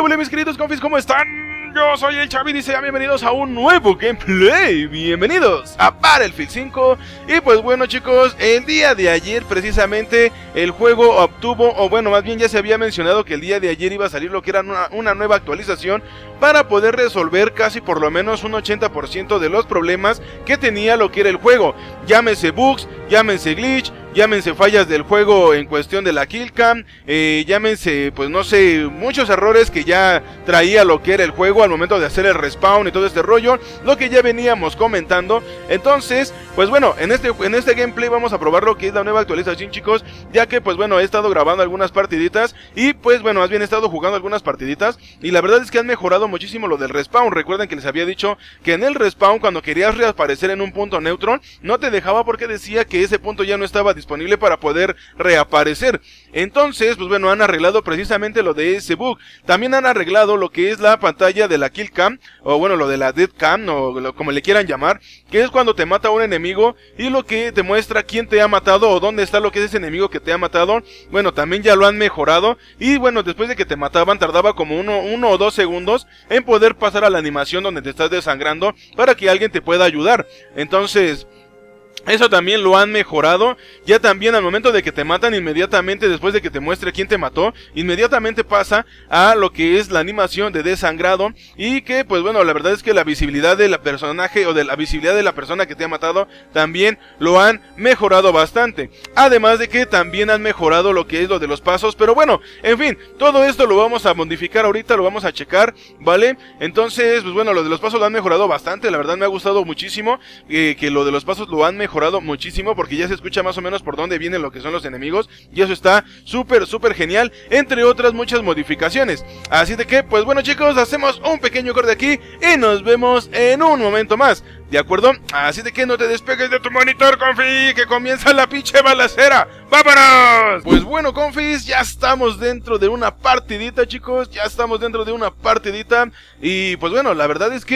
huele, mis queridos confis? ¿Cómo están? Yo soy el Chavi y sean bienvenidos a un nuevo gameplay. Bienvenidos a Battlefield 5. Y pues bueno, chicos, el día de ayer precisamente el juego obtuvo, o bueno, más bien ya se había mencionado que el día de ayer iba a salir lo que era una nueva actualización para poder resolver casi por lo menos un 80% de los problemas que tenía lo que era el juego. Llámense bugs, llámense glitch, llámense fallas del juego en cuestión de la killcam, llámense, pues no sé, muchos errores que ya traía lo que era el juego al momento de hacer el respawn y todo este rollo, lo que ya veníamos comentando. Entonces, pues bueno, en este gameplay vamos a probar lo que es la nueva actualización, chicos, ya que pues bueno, he estado grabando algunas partiditas y pues bueno, más bien he estado jugando algunas partiditas y la verdad es que han mejorado muchísimo lo del respawn. Recuerden que les había dicho que en el respawn, cuando querías reaparecer en un punto neutro, no te dejaba porque decía que ese punto ya no estaba disponible para poder reaparecer. Entonces, pues bueno, han arreglado precisamente lo de ese bug. También han arreglado lo que es la pantalla de la kill cam, o bueno, lo de la dead cam, o como le quieran llamar, que es cuando te mata un enemigo y lo que te muestra quién te ha matado o dónde está lo que es ese enemigo que te ha matado. Bueno, también ya lo han mejorado y bueno, después de que te mataban tardaba como uno o 2 segundos en poder pasar a la animación donde te estás desangrando para que alguien te pueda ayudar. Entonces, eso también lo han mejorado. Ya también al momento de que te matan, inmediatamente después de que te muestre quién te mató, inmediatamente pasa a lo que es la animación de desangrado. Y que pues bueno, la verdad es que la visibilidad del personaje o de la visibilidad de la persona que te ha matado también lo han mejorado bastante. Además de que también han mejorado lo que es lo de los pasos. Pero bueno, en fin, todo esto lo vamos a modificar ahorita, lo vamos a checar, ¿vale? Entonces, pues bueno, lo de los pasos lo han mejorado bastante. La verdad me ha gustado muchísimo que lo de los pasos lo han mejorado muchísimo, porque ya se escucha más o menos por dónde vienen lo que son los enemigos, y eso está súper genial, entre otras muchas modificaciones. Así de que, pues bueno, chicos, hacemos un pequeño corte aquí y nos vemos en un momento más, ¿de acuerdo? Así de que no te despegues de tu monitor, confi, que comienza la pinche balacera. ¡Vámonos! Pues bueno, confis, ya estamos dentro de una partidita, chicos, ya estamos dentro de una partidita. Y pues bueno, la verdad es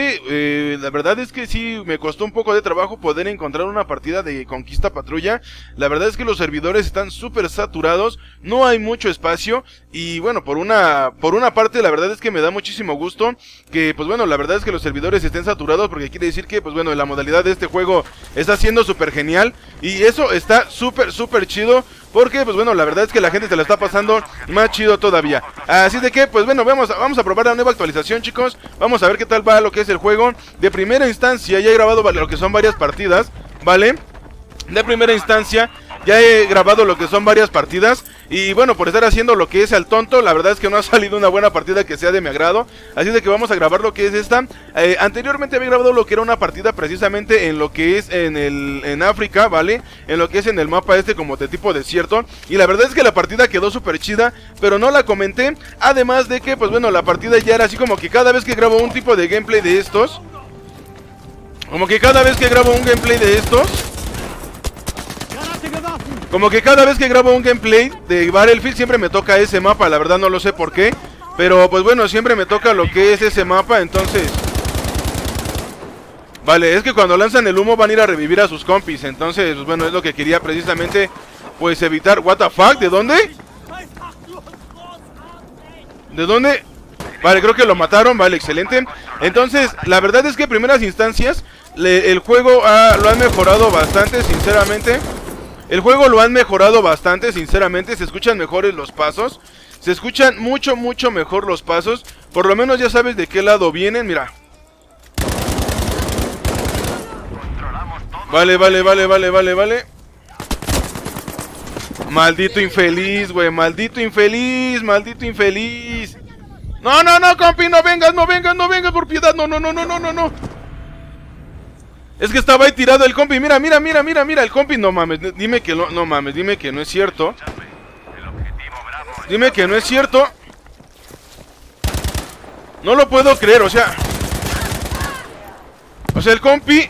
que sí me costó un poco de trabajo poder encontrar una partida de conquista patrulla. La verdad es que los servidores están súper saturados, no hay mucho espacio. Y bueno, por una parte la verdad es que me da muchísimo gusto que pues bueno, la verdad es que los servidores estén saturados, porque quiere decir que pues bueno, la modalidad de este juego está siendo súper genial. Y eso está súper chido, porque pues bueno, la verdad es que la gente se la está pasando más chido todavía. Así de que pues bueno, vamos a probar la nueva actualización, chicos. Vamos a ver qué tal va lo que es el juego. De primera instancia ya he grabado lo que son varias partidas, ¿vale? De primera instancia ya he grabado lo que son varias partidas. Y bueno, por estar haciendo lo que es al tonto, la verdad es que no ha salido una buena partida que sea de mi agrado. Así de que vamos a grabar lo que es esta. Anteriormente había grabado lo que era una partida precisamente en lo que es en África, ¿vale? En lo que es en el mapa este como de tipo desierto. Y la verdad es que la partida quedó súper chida, pero no la comenté. Además de que pues bueno, la partida ya era así como que cada vez que grabo un tipo de gameplay de estos, como que cada vez que grabo un gameplay de Battlefield siempre me toca ese mapa. La verdad no lo sé por qué, pero pues bueno, siempre me toca lo que es ese mapa. Entonces, vale, es que cuando lanzan el humo van a ir a revivir a sus compis. Entonces, pues bueno, es lo que quería precisamente pues evitar. What the fuck, ¿de dónde? ¿De dónde? Vale, creo que lo mataron, vale, excelente. Entonces, la verdad es que en primeras instancias el juego lo han mejorado bastante, sinceramente. El juego lo han mejorado bastante, sinceramente. Se escuchan mejores los pasos. Se escuchan mucho mejor los pasos. Por lo menos ya sabes de qué lado vienen, mira. Vale. Maldito infeliz, güey. Maldito infeliz. No, compi, no vengas, por piedad. No. Es que estaba ahí tirado el compi. Mira, el compi. No mames, dime que dime que no es cierto. Dime que no es cierto. No lo puedo creer, o sea, el compi.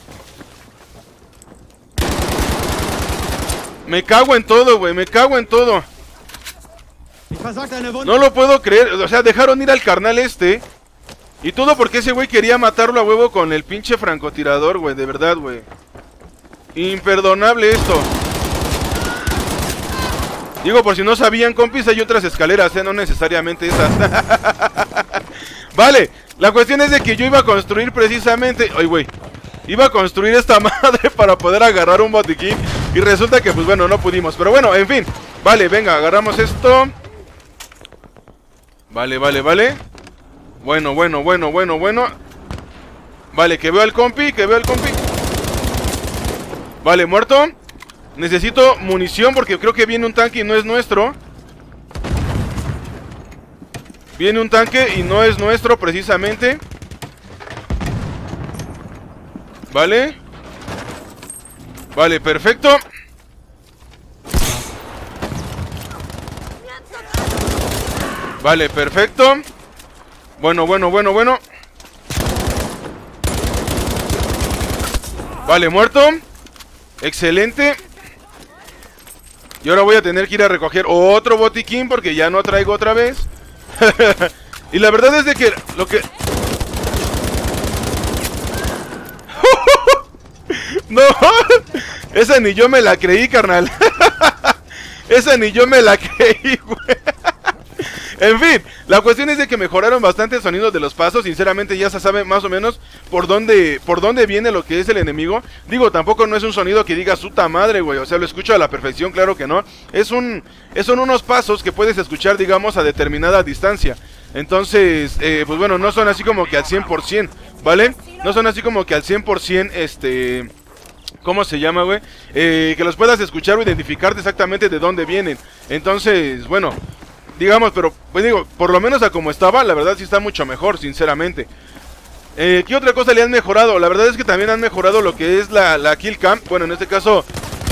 Me cago en todo, güey, No lo puedo creer, o sea, dejaron ir al carnal este. Y todo porque ese güey quería matarlo a huevo con el pinche francotirador, güey, de verdad, güey. Imperdonable esto. Digo, por si no sabían, compis, hay otras escaleras, no necesariamente esas. Vale, la cuestión es de que yo iba a construir precisamente... Ay, güey. Iba a construir esta madre para poder agarrar un botiquín. Y resulta que, pues bueno, no pudimos. Pero bueno, en fin. Vale, venga, agarramos esto. Vale. Bueno. Vale, que veo al compi, Vale, muerto. Necesito munición porque creo que viene un tanque y no es nuestro. Viene un tanque y no es nuestro precisamente. Vale. Vale, perfecto. Vale, perfecto. Bueno. Vale, muerto. Excelente. Y ahora voy a tener que ir a recoger otro botiquín porque ya no traigo otra vez. Y la verdad es de que lo que... No, esa ni yo me la creí, carnal. Esa ni yo me la creí, güey. En fin, la cuestión es de que mejoraron bastante el sonido de los pasos. Sinceramente ya se sabe más o menos por dónde viene lo que es el enemigo. Digo, tampoco no es un sonido que diga suta madre, güey. O sea, lo escucho a la perfección, claro que no. Son unos pasos que puedes escuchar, digamos, a determinada distancia. Entonces, pues bueno, no son así como que al 100%, ¿vale? No son así como que al 100%, ¿cómo se llama, güey? Que los puedas escuchar o identificarte exactamente de dónde vienen. Entonces, bueno... Digamos, pero, pues digo, por lo menos a como estaba, la verdad sí está mucho mejor, sinceramente. ¿Qué otra cosa le han mejorado? La verdad es que también han mejorado lo que es la kill cam. Bueno, en este caso...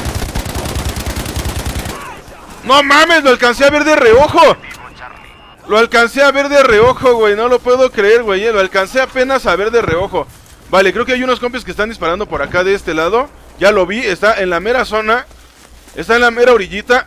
¡No mames! Lo alcancé a ver de reojo. Lo alcancé a ver de reojo, güey. No lo puedo creer, güey. Lo alcancé apenas a ver de reojo. Vale, creo que hay unos compis que están disparando por acá de este lado. Ya lo vi, está en la mera zona. Está en la mera orillita.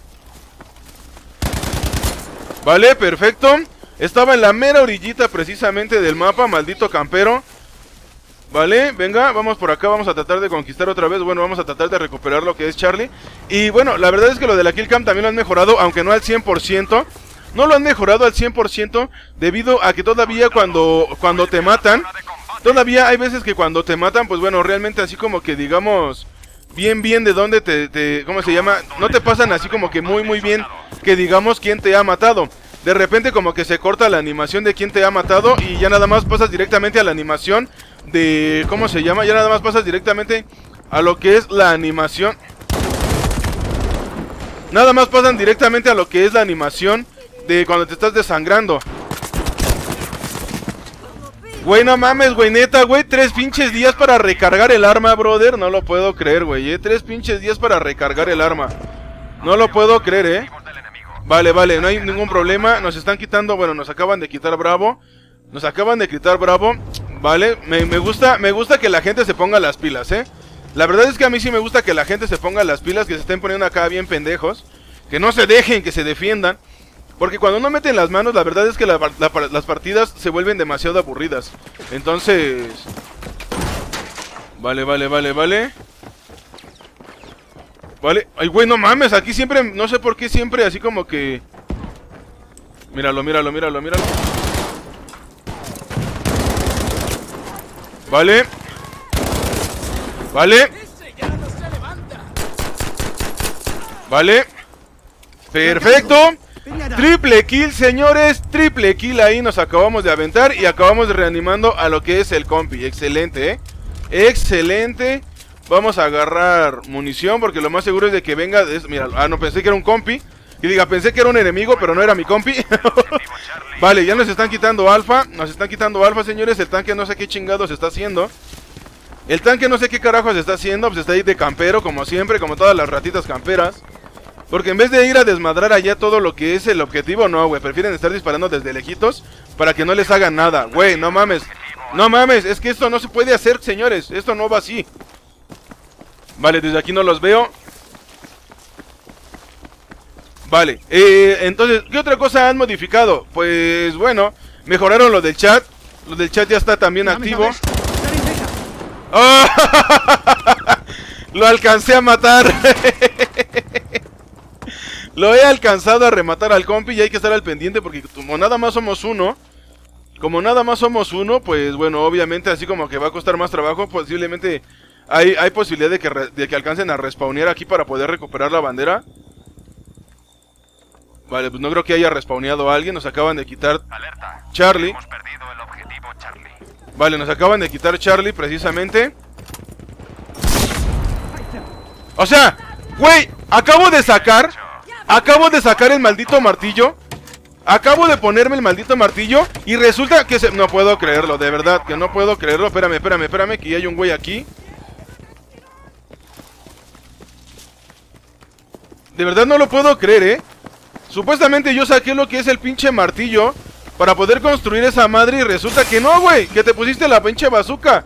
Vale, perfecto. Estaba en la mera orillita precisamente del mapa, maldito campero. Vale, venga, vamos por acá, vamos a tratar de conquistar otra vez. Bueno, vamos a tratar de recuperar lo que es Charlie. Y bueno, la verdad es que lo de la kill cam también lo han mejorado, aunque no al 100%. No lo han mejorado al 100% debido a que todavía cuando te matan, todavía hay veces que cuando te matan, pues bueno, realmente así como que digamos... Bien de dónde ¿cómo se llama? No te pasan así como que muy bien que digamos quién te ha matado. De repente como que se corta la animación de quién te ha matado y ya nada más pasas directamente a la animación de... ¿Cómo se llama? Ya nada más pasas directamente a lo que es la animación. Nada más pasan directamente a lo que es la animación de cuando te estás desangrando. Güey, no mames, güey, neta, güey, 3 pinches días para recargar el arma, brother. No lo puedo creer, güey, 3 pinches días para recargar el arma. No lo puedo creer, Vale, no hay ningún problema. Nos están quitando, bueno, nos acaban de quitar Bravo. Nos acaban de quitar Bravo. Vale, me gusta que la gente se ponga las pilas, La verdad es que a mí sí me gusta que la gente se ponga las pilas, que se estén poniendo acá bien pendejos. Que no se dejen, que se defiendan. Porque cuando no meten las manos, la verdad es que las partidas se vuelven demasiado aburridas. Entonces... Vale. Vale, ay güey, no mames, aquí siempre, no sé por qué siempre así como que... Míralo. Vale. Perfecto. Triple kill, señores, triple kill ahí nos acabamos de aventar y acabamos reanimando a lo que es el compi. Excelente, excelente. Vamos a agarrar munición porque lo más seguro es de que venga mira, no, pensé que era un compi. Y diga, pensé que era un enemigo, pero no era mi compi. Vale, ya nos están quitando alfa. Nos están quitando alfa, señores. El tanque no sé qué chingados está haciendo. El tanque no sé qué carajos está haciendo. Pues está ahí de campero, como siempre, como todas las ratitas camperas. Porque en vez de ir a desmadrar allá todo lo que es el objetivo, no, güey. Prefieren estar disparando desde lejitos para que no les hagan nada. Güey, no mames. No mames, es que esto no se puede hacer, señores. Esto no va así. Vale, desde aquí no los veo. Vale, entonces, ¿qué otra cosa han modificado? Pues bueno, mejoraron lo del chat. Lo del chat ya está también activo. ¡Oh! Lo alcancé a matar. Lo he alcanzado a rematar al compi y hay que estar al pendiente porque como nada más somos uno. como nada más somos uno, pues bueno, obviamente así como que va a costar más trabajo. Posiblemente hay posibilidad de que alcancen a respawnear aquí para poder recuperar la bandera. Vale, pues no creo que haya respawneado a alguien. Nos acaban de quitar Alerta. Charlie. Hemos perdido el objetivo Charlie. Vale, nos acaban de quitar Charlie precisamente. O sea, güey, acabo de sacar el maldito martillo. Acabo de ponerme el maldito martillo y resulta que no puedo creerlo, de verdad, que no puedo creerlo. Espérame, que ya hay un güey aquí. De verdad no lo puedo creer, Supuestamente yo saqué lo que es el pinche martillo para poder construir esa madre y resulta que no, güey, que te pusiste la pinche bazooka.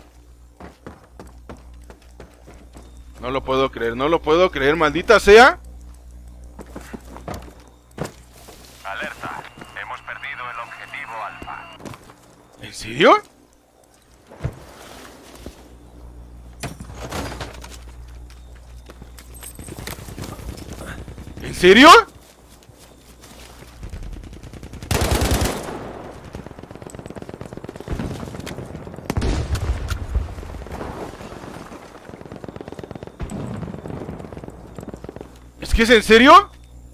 No lo puedo creer, maldita sea. Alerta, hemos perdido el objetivo Alfa. ¿En serio? ¿En serio? ¿Es que es en serio?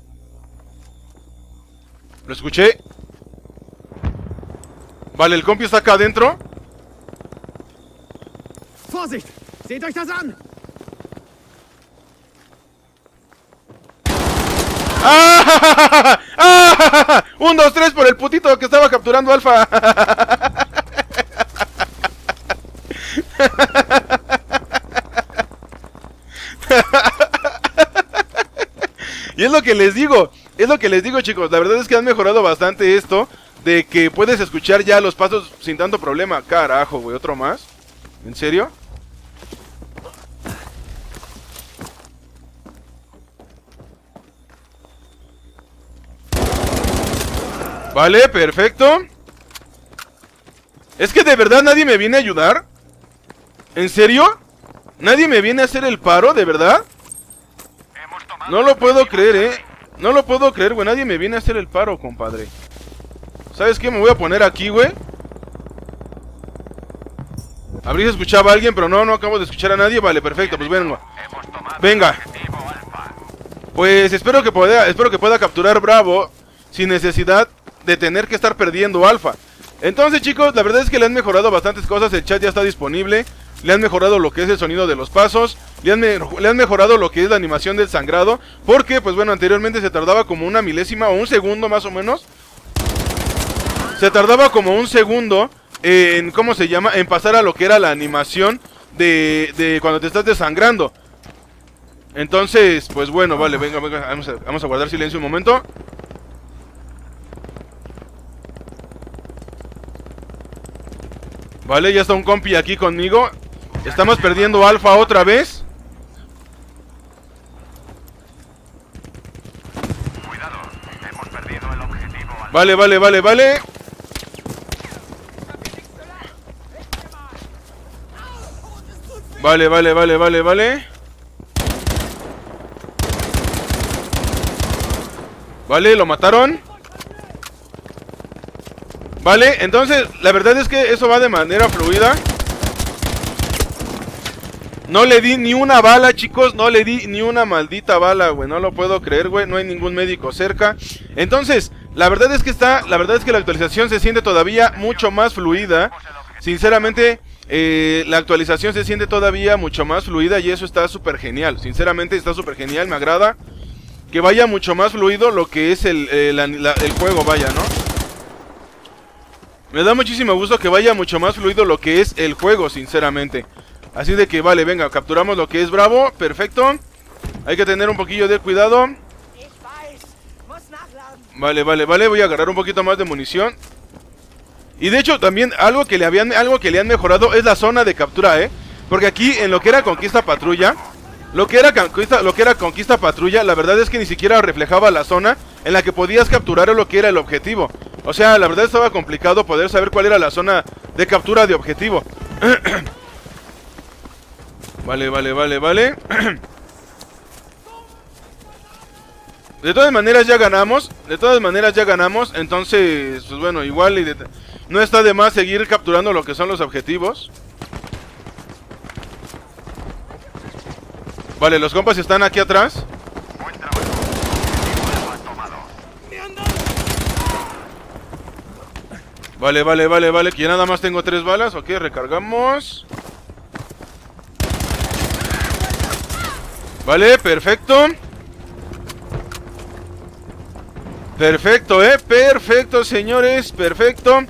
Lo escuché. Vale, el compi está acá adentro. Vorsicht! Seht euch das an! ¡Ah! ¡Ah! 1, 2, 3 por el putito que estaba capturando Alfa. Y es lo que les digo, chicos, la verdad es que han mejorado bastante esto, de que puedes escuchar ya los pasos sin tanto problema. Carajo, güey, otro más. ¿En serio? Vale, perfecto. ¿Es que de verdad nadie me viene a ayudar? ¿En serio? ¿Nadie me viene a hacer el paro, de verdad? No lo puedo creer, No lo puedo creer, güey. Nadie me viene a hacer el paro, compadre. ¿Sabes qué? Me voy a poner aquí, güey. A ver si escuchaba a alguien, pero no acabo de escuchar a nadie. Vale, perfecto, pues venga. Venga. Pues espero que pueda capturar Bravo sin necesidad de tener que estar perdiendo Alfa. Entonces, chicos, la verdad es que le han mejorado bastantes cosas. El chat ya está disponible. Le han mejorado lo que es el sonido de los pasos. Le han mejorado lo que es la animación del sangrado. Porque, pues bueno, anteriormente se tardaba como una milésima o un segundo más o menos. Se tardaba como un segundo en, ¿cómo se llama? En pasar a lo que era la animación de cuando te estás desangrando. Entonces, pues bueno, vale, venga, vamos a guardar silencio un momento. Vale, ya está un compi aquí conmigo. Estamos perdiendo Alfa otra vez. Cuidado, hemos perdido el objetivo Alfa. Vale. Vale, lo mataron. Vale, entonces, la verdad es que eso va de manera fluida. No le di ni una bala, chicos. No le di ni una maldita bala, güey. No lo puedo creer, güey. No hay ningún médico cerca. Entonces, la verdad es que la actualización se siente todavía mucho más fluida. Sinceramente, la actualización se siente todavía mucho más fluida y eso está súper genial. Sinceramente, está súper genial. Me agrada que vaya mucho más fluido lo que es el juego, vaya, ¿no? Me da muchísimo gusto que vaya mucho más fluido lo que es el juego, sinceramente. Así de que, vale, venga, capturamos lo que es Bravo, perfecto. Hay que tener un poquillo de cuidado. Vale, voy a agarrar un poquito más de munición. Y de hecho, también algo que le han mejorado es la zona de captura, porque aquí, en lo que era Conquista Patrulla, la verdad es que ni siquiera reflejaba la zona en la que podías capturar lo que era el objetivo. O sea, la verdad estaba complicado poder saber cuál era la zona de captura de objetivo. Vale. De todas maneras ya ganamos. Entonces, pues bueno, igual no está de más seguir capturando lo que son los objetivos. Vale, los compas están aquí atrás. Buen trabajo. Objetivo alfa tomado. Vale, que ya nada más tengo 3 balas. Ok, recargamos. Vale, perfecto. Perfecto, señores, perfecto.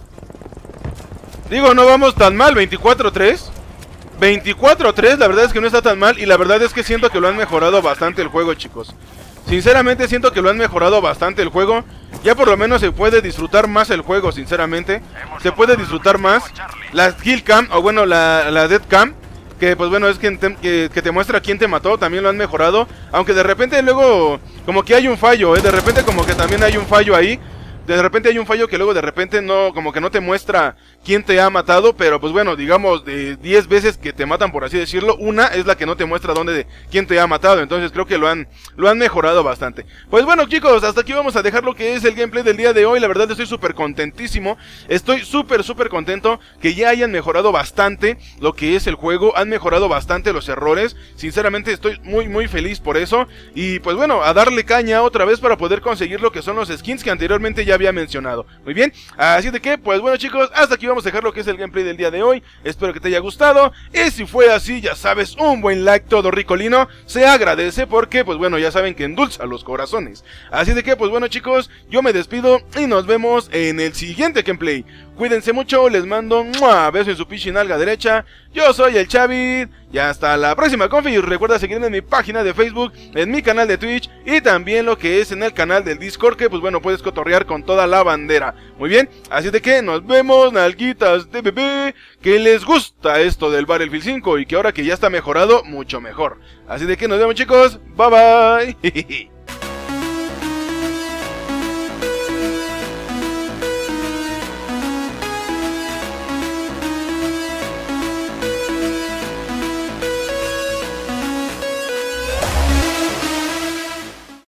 Digo, no vamos tan mal, 24-3. 24-3, la verdad es que no está tan mal. Y la verdad es que siento que lo han mejorado bastante el juego, chicos. Sinceramente siento que lo han mejorado bastante el juego. Ya por lo menos se puede disfrutar más el juego, sinceramente. Se puede disfrutar más la kill cam, o bueno, la death cam. Que pues bueno, es que te muestra quién te mató, también lo han mejorado. Aunque de repente luego como que hay un fallo, de repente como que también hay un fallo ahí. De repente hay un fallo que luego de repente no, como que no te muestra quién te ha matado. Pero pues bueno, digamos de 10 veces que te matan, por así decirlo, una es la que no te muestra quién te ha matado. Entonces creo que lo han mejorado bastante. Pues bueno, chicos, hasta aquí vamos a dejar lo que es el gameplay del día de hoy. La verdad estoy súper contentísimo. Estoy súper contento que ya hayan mejorado bastante lo que es el juego. Han mejorado bastante los errores. Sinceramente estoy muy feliz por eso. Y pues bueno, a darle caña otra vez para poder conseguir lo que son los skins que anteriormente ya había mencionado. Muy bien, así de que pues bueno, chicos, hasta aquí vamos a dejar lo que es el gameplay del día de hoy. Espero que te haya gustado, y si fue así, ya sabes, un buen like todo ricolino se agradece, porque pues bueno, ya saben que endulza los corazones. Así de que pues bueno, chicos, yo me despido y nos vemos en el siguiente gameplay. Cuídense mucho, les mando un beso en su pinche nalga derecha. Yo soy el Chavid y hasta la próxima, confi. Recuerda seguirme en mi página de Facebook, en mi canal de Twitch y también lo que es en el canal del Discord, que pues bueno, puedes cotorrear con toda la bandera. Muy bien, así de que nos vemos, nalguitas de bebé, que les gusta esto del Battlefield 5 y que ahora que ya está mejorado, mucho mejor. Así de que nos vemos, chicos, bye bye.